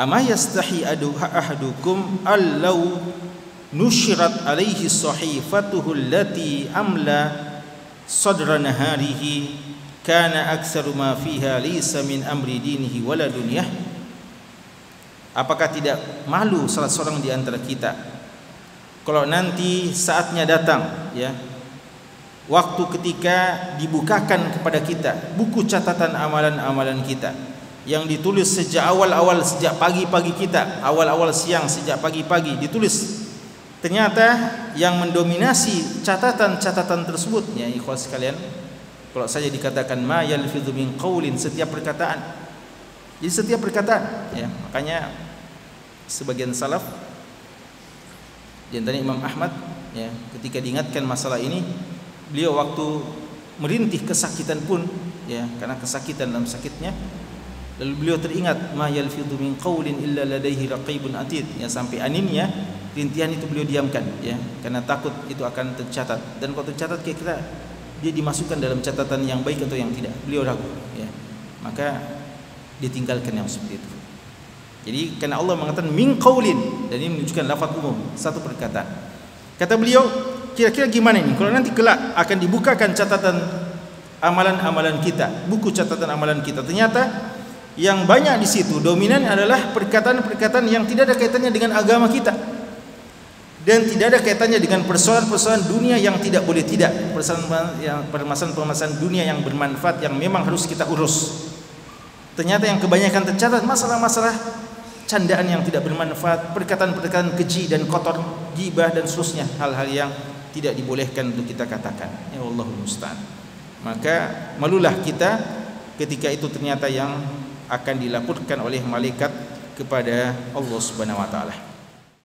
Ama yastahi ahadukum allau nushrat alaihi sahifatuhu allati amla sadra naharihi kana aktsaru ma fiha laysa min amri dinihi wala dunyah. Apakah tidak malu salah seorang di antara kita kalau nanti saatnya datang, ya, waktu ketika dibukakan kepada kita buku catatan amalan-amalan kita yang ditulis sejak awal-awal, sejak pagi-pagi kita, awal-awal siang, sejak pagi-pagi ditulis. Ternyata yang mendominasi catatan-catatan tersebut, ya ikhwan sekalian, kalau saja dikatakan ma yalfidhu min qaulin, setiap perkataan. Jadi setiap perkataan, ya, makanya sebagian salaf di antara Imam Ahmad, ya, ketika diingatkan masalah ini, beliau waktu merintih kesakitan pun, ya, karena kesakitan dalam sakitnya, lalu beliau teringat ma yalfidhu min qaulin illa ladaihi raqibun atid, ya, sampai aninnya rintihan itu beliau diamkan, ya, karena takut itu akan tercatat, dan kalau tercatat kira-kira dia dimasukkan dalam catatan yang baik atau yang tidak, beliau ragu, ya, maka ditinggalkan yang seperti itu. Jadi karena Allah mengatakan min qaulin, dan ini menunjukkan lafaz umum, satu perkataan. Kata beliau, kira-kira gimana ini kalau nanti kelak akan dibukakan catatan amalan-amalan kita, buku catatan amalan kita, ternyata yang banyak di situ dominan adalah perkataan-perkataan yang tidak ada kaitannya dengan agama kita dan tidak ada kaitannya dengan persoalan-persoalan dunia yang tidak boleh tidak, permasalahan-permasalahan dunia yang bermanfaat yang memang harus kita urus. Ternyata yang kebanyakan tercatat masalah-masalah candaan yang tidak bermanfaat, perkataan-perkataan keji dan kotor, gibah dan seterusnya, hal-hal yang tidak dibolehkan untuk kita katakan. Ya Allahul musta'an. Maka malulah kita ketika itu ternyata yang akan dilaporkan oleh malaikat kepada Allah Subhanahu wa taala.